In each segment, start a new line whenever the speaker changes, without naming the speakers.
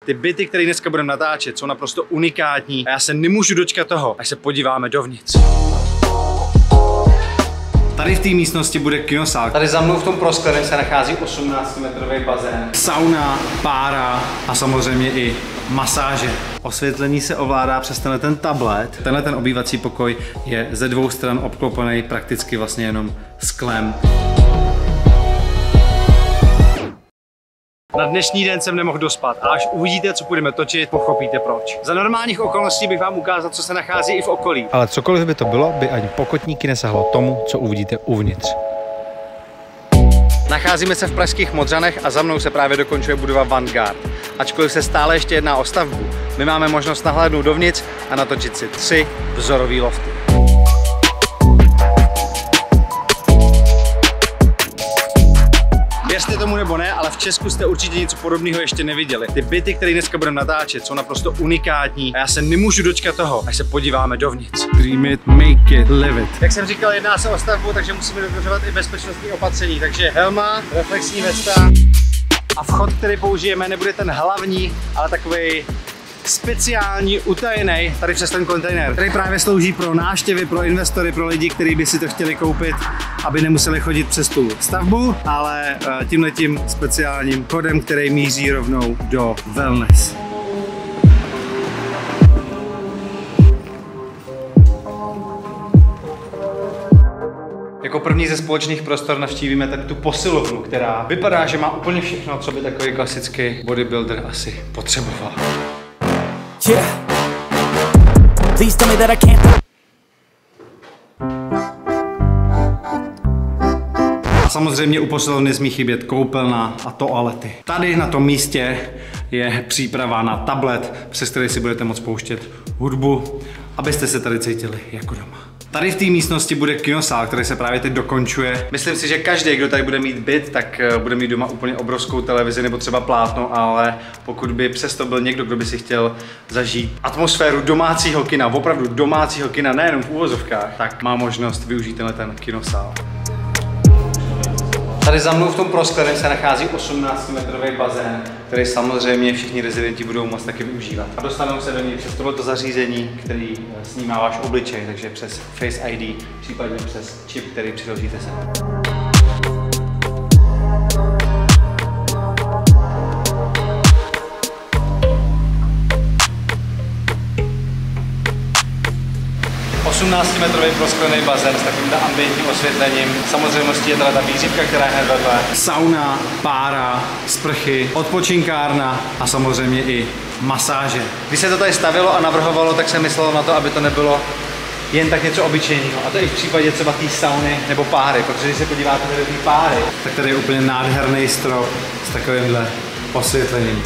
Ty byty, které dneska budeme natáčet, jsou naprosto unikátní a já se nemůžu dočkat toho, až se podíváme dovnitř. Tady v té místnosti bude kinosál. Tady za mnou v tom prosklenem se nachází 18-metrový bazén, sauna, pára a samozřejmě i masáže. Osvětlení se ovládá přes ten tablet. Tenhle ten obývací pokoj je ze dvou stran obklopený prakticky vlastně jenom sklem. Na dnešní den jsem nemohl dospat a až uvidíte, co budeme točit, pochopíte proč. Za normálních okolností bych vám ukázal, co se nachází i v okolí. Ale cokoliv by to bylo, by ani pokotníky nesahlo tomu, co uvidíte uvnitř. Nacházíme se v pražských Modřanech a za mnou se právě dokončuje budova Vanguard. Ačkoliv se stále ještě jedná o stavbu, my máme možnost nahlédnout dovnitř a natočit si 3 vzorové lofty. Věřte tomu nebo ne, ale v Česku jste určitě něco podobného ještě neviděli. Ty byty, které dneska budeme natáčet, jsou naprosto unikátní a já se nemůžu dočkat toho, až se podíváme dovnitř. Dream it, make it, live it. Jak jsem říkal, jedná se o stavbu, takže musíme dodržovat i bezpečnostní opatření. Takže helma, reflexní vesta a vchod, který použijeme, nebude ten hlavní, ale takový speciální, utajený tady přes ten kontejner, který právě slouží pro návštěvy, pro investory, pro lidi, kteří by si to chtěli koupit, aby nemuseli chodit přes tu stavbu, ale tímhletím speciálním chodem, který míří rovnou do wellness. Jako první ze společných prostor navštívíme tak tu posilovnu, která vypadá, že má úplně všechno, co by takový klasický bodybuilder asi potřeboval. Yeah. Please tell me that I can't. A samozřejmě u posilovny nesmí chybět koupelna a toalety. Tady na tom místě je příprava na tablet, přes který si budete moct pouštět hudbu, abyste se tady cítili jako doma. Tady v té místnosti bude kinosál, který se právě teď dokončuje. Myslím si, že každý, kdo tady bude mít byt, tak bude mít doma úplně obrovskou televizi nebo třeba plátno, ale pokud by přesto byl někdo, kdo by si chtěl zažít atmosféru domácího kina, opravdu domácího kina, nejenom v úvozovkách, tak má možnost využít ten kinosál. Tady za mnou v tom prosklenem se nachází 18-metrový bazén, který samozřejmě všichni rezidenti budou moct taky využívat. A dostanou se do něj přes tohleto zařízení, který snímá váš obličej, takže přes Face ID, případně přes čip, který přiložíte sem. Metrový prosklený bazén s takovým ambientním osvětlením. Samozřejmostí je ta výřivka, která je hned vedle. Sauna, pára, sprchy, odpočinkárna a samozřejmě i masáže. Když se to tady stavilo a navrhovalo, tak se myslelo na to, aby to nebylo jen tak něco obyčejného. A to i v případě třeba té sauny nebo páry, protože když se podíváte tady do té páry, tak tady je úplně nádherný strop s takovýmhle osvětlením.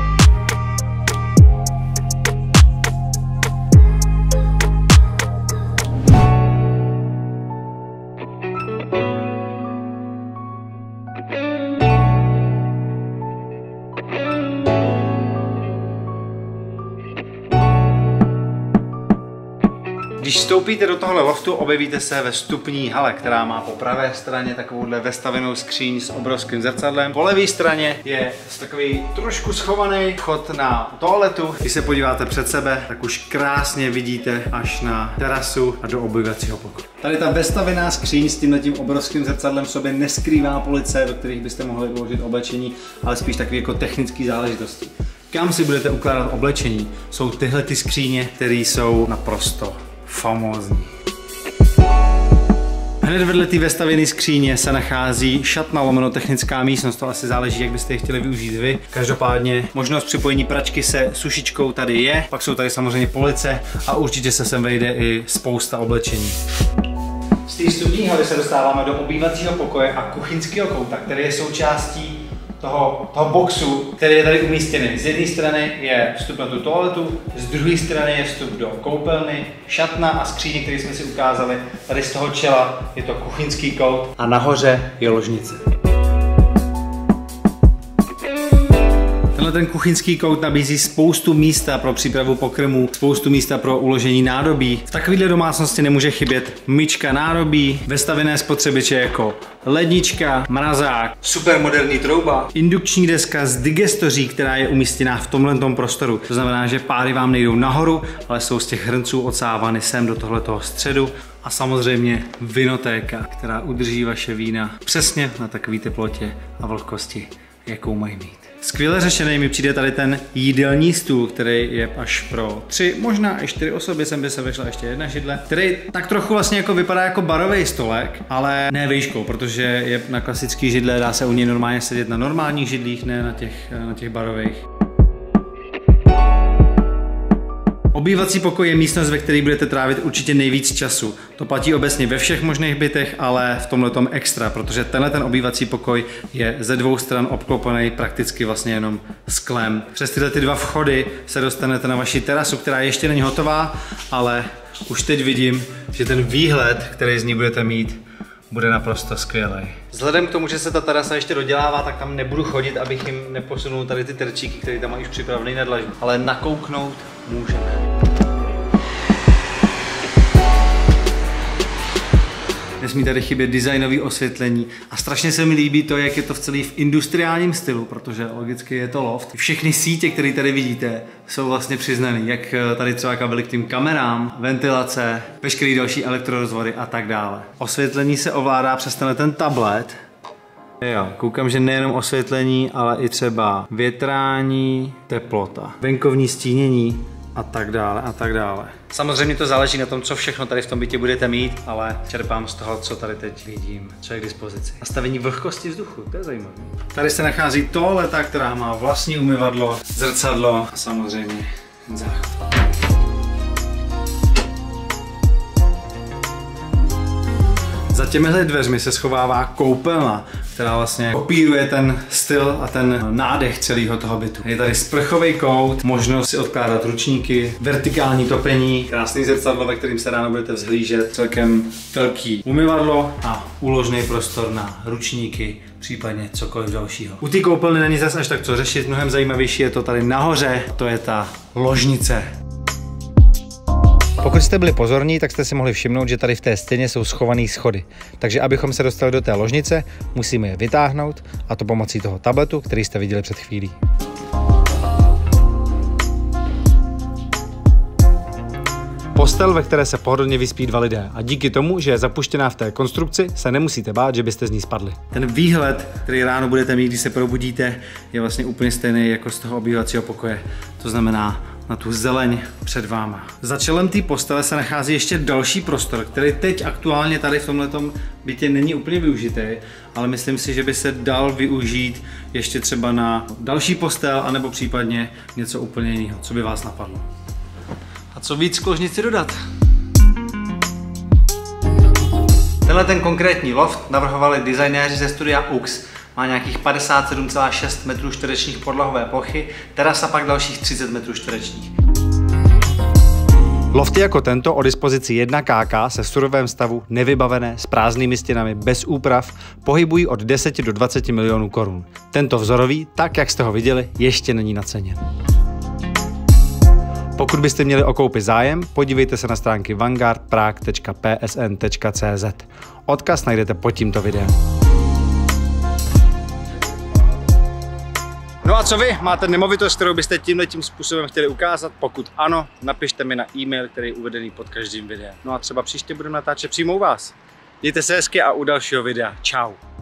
Když vstoupíte do tohle loftu, objevíte se ve vstupní hale, která má po pravé straně takovouhle vestavěnou skříň s obrovským zrcadlem. Po levé straně je takový trošku schovaný vchod na toaletu. Když se podíváte před sebe, tak už krásně vidíte až na terasu a do obývacího pokoje. Tady ta vestavěná skříň s tímhletím obrovským zrcadlem v sobě neskrývá police, do kterých byste mohli uložit oblečení, ale spíš takové jako technické záležitosti. Kam si budete ukládat oblečení, jsou tyhle ty skříně, které jsou naprosto famózní. Hned vedle té vestavěné skříně se nachází šatna lomeno technická místnost, to asi záleží, jak byste je chtěli využít vy. Každopádně možnost připojení pračky se sušičkou tady je, pak jsou tady samozřejmě police a určitě se sem vejde i spousta oblečení. Z té vstupní haly se dostáváme do obývacího pokoje a kuchyňského kouta, který je součástí toho boxu, který je tady umístěný. Z jedné strany je vstup na tu toaletu, z druhé strany je vstup do koupelny, šatna a skříně, které jsme si ukázali. Tady z toho čela je to kuchyňský kout a nahoře je ložnice. Tenhle ten kuchyňský kout nabízí spoustu místa pro přípravu pokrmů, spoustu místa pro uložení nádobí. V takovéhle domácnosti nemůže chybět myčka nádobí, vestavěné spotřebiče jako lednička, mrazák, super moderní trouba, indukční deska s digestoří, která je umístěná v tomhletom prostoru. To znamená, že páry vám nejdou nahoru, ale jsou z těch hrnců odsávány sem do tohletoho středu. A samozřejmě vinotéka, která udrží vaše vína přesně na takové teplotě a vlhkosti, jakou mají mít. Skvěle řešený mi přijde tady ten jídelní stůl, který je až pro 3, možná i 4 osoby, sem by se vešla ještě jedna židle, který tak trochu vlastně jako vypadá jako barový stolek, ale ne výškou, protože je na klasický židle, dá se u něj normálně sedět na normálních židlích, ne na těch barových. Obývací pokoj je místnost, ve které budete trávit určitě nejvíc času. To platí obecně ve všech možných bytech, ale v tomhletom extra, protože tenhle ten obývací pokoj je ze dvou stran obklopený prakticky vlastně jenom sklem. Přes tyhle ty dva vchody se dostanete na vaši terasu, která ještě není hotová, ale už teď vidím, že ten výhled, který z ní budete mít, bude naprosto skvělý. Vzhledem k tomu, že se ta terasa ještě dodělává, tak tam nebudu chodit, abych jim neposunul tady ty terčíky, které tam mají už připravený na dlažbu. Ale nakouknout můžeme. Nesmí tady chybět designový osvětlení a strašně se mi líbí to, jak je to v celý v industriálním stylu, protože logicky je to loft. Všechny sítě, které tady vidíte, jsou vlastně přiznaný, jak tady třeba kabely k tím kamerám, ventilace, veškerý další elektrorozvody a tak dále. Osvětlení se ovládá přes ten tablet. Jo, koukám, že nejenom osvětlení, ale i třeba větrání, teplota, venkovní stínění a tak dále a tak dále. Samozřejmě to záleží na tom, co všechno tady v tom bytě budete mít, ale čerpám z toho, co tady teď vidím, co je k dispozici. Nastavení vlhkosti vzduchu, to je zajímavé. Tady se nachází toaleta, která má vlastní umyvadlo, zrcadlo a samozřejmě záchod. Za těmihle dveřmi se schovává koupelna, která vlastně kopíruje ten styl a ten nádech celého toho bytu. Je tady sprchový kout, možnost si odkládat ručníky, vertikální topení, krásný zrcadlo, ve kterým se ráno budete vzhlížet, celkem velký umyvadlo a úložný prostor na ručníky, případně cokoliv dalšího. U té koupelny není zase až tak co řešit, mnohem zajímavější je to tady nahoře, to je ta ložnice. Pokud jste byli pozorní, tak jste si mohli všimnout, že tady v té stěně jsou schované schody. Takže abychom se dostali do té ložnice, musíme je vytáhnout, a to pomocí toho tabletu, který jste viděli před chvílí. Postel, ve které se pohodlně vyspí 2 lidé, a díky tomu, že je zapuštěná v té konstrukci, se nemusíte bát, že byste z ní spadli. Ten výhled, který ráno budete mít, když se probudíte, je vlastně úplně stejný jako z toho obývacího pokoje. To znamená na tu zeleň před váma. Za čelem té postele se nachází ještě další prostor, který teď aktuálně tady v tomhletom bytě není úplně využitý, ale myslím si, že by se dal využít ještě třeba na další postel, anebo případně něco úplně jiného, co by vás napadlo. A co víc k ložnici dodat? Tenhle ten konkrétní loft navrhovali designéři ze studia UX. Má nějakých 57,6 m2 podlahové plochy, terasa pak dalších 30 m2. Lofty jako tento o dispozici 1 kk se v surovém stavu, nevybavené, s prázdnými stěnami, bez úprav, pohybují od 10 do 20 milionů korun. Tento vzorový, tak jak jste ho viděli, ještě není naceněn. Pokud byste měli o koupi zájem, podívejte se na stránky vanguardprague.psn.cz. Odkaz najdete pod tímto videem. No a co vy? Máte nemovitost, kterou byste tímhletím způsobem chtěli ukázat? Pokud ano, napište mi na e-mail, který je uvedený pod každým videem. No a třeba příště budeme natáčet přímo u vás. Mějte se hezky a u dalšího videa. Čau.